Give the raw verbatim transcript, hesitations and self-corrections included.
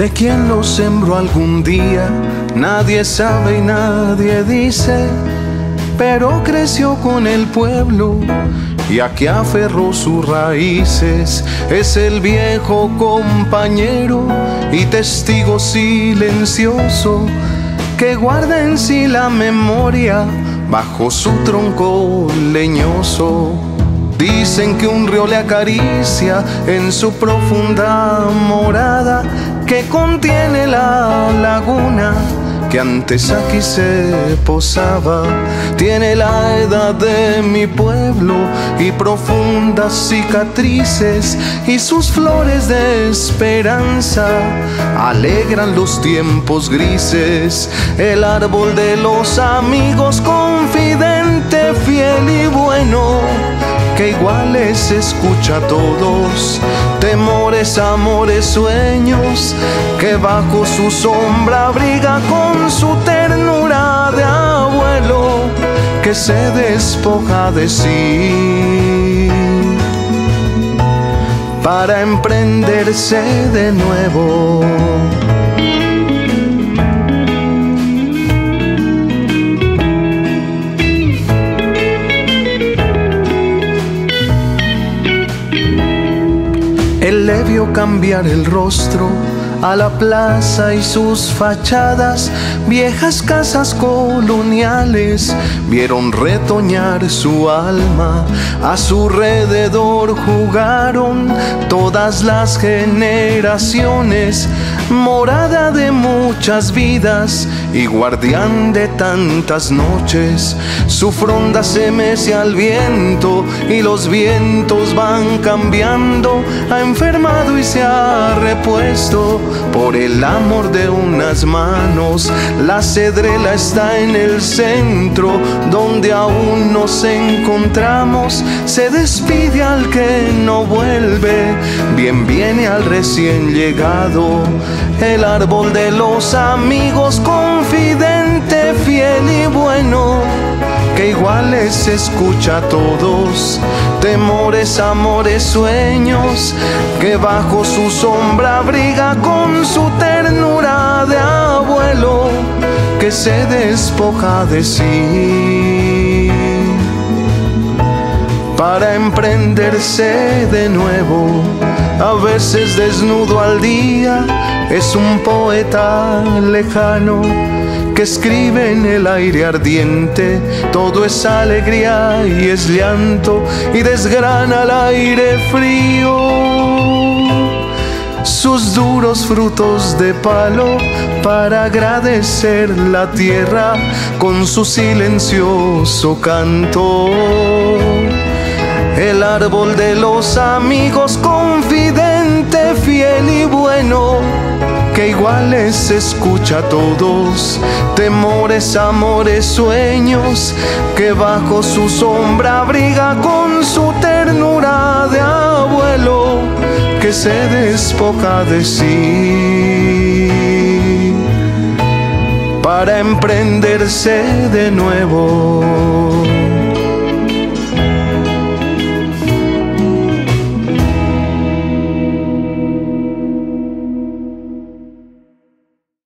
de quien lo sembró algún día, nadie sabe y nadie dice, pero creció con el pueblo y aquí aferró sus raíces. Es el viejo compañero y testigo silencioso que guarda en sí la memoria bajo su tronco leñoso. Dicen que un río le acaricia en su profunda morada, que contiene la laguna que antes aquí se posaba. Tiene la edad de mi pueblo y profundas cicatrices, y sus flores de esperanza alegran los tiempos grises. El árbol de los amigos, confidente, fiel y bueno, que iguales escucha a todos, temores, amores, sueños, que bajo su sombra abriga con su ternura de abuelo, que se despoja de sí para emprenderse de nuevo. Él le vio cambiar el rostro a la plaza y sus fachadas, viejas casas coloniales vieron retoñar su alma. A su alrededor jugaron todas las generaciones, morada de muchas vidas y guardián de tantas noches. Su fronda se mece al viento y los vientos van cambiando. Ha enfermado y se ha repuesto por el amor de unas manos. La cedrela está en el centro donde aún nos encontramos. Se despide al que no vuelve, bien viene al recién llegado. El árbol de los amigos, confidente, fiel y bueno, que iguales escucha a todos, temores, amores, sueños, que bajo su sombra abriga con su ternura de abuelo, que se despoja de sí para emprenderse de nuevo. A veces desnudo al día, es un poeta lejano que escribe en el aire ardiente. Todo es alegría y es llanto, y desgrana al aire frío sus duros frutos de palo para agradecer la tierra con su silencioso canto. El árbol de los amigos, confidente, fiel y bueno, que iguales escucha a todos, temores, amores, sueños, que bajo su sombra abriga con su ternura de abuelo, que se despoja de sí para emprenderse de nuevo.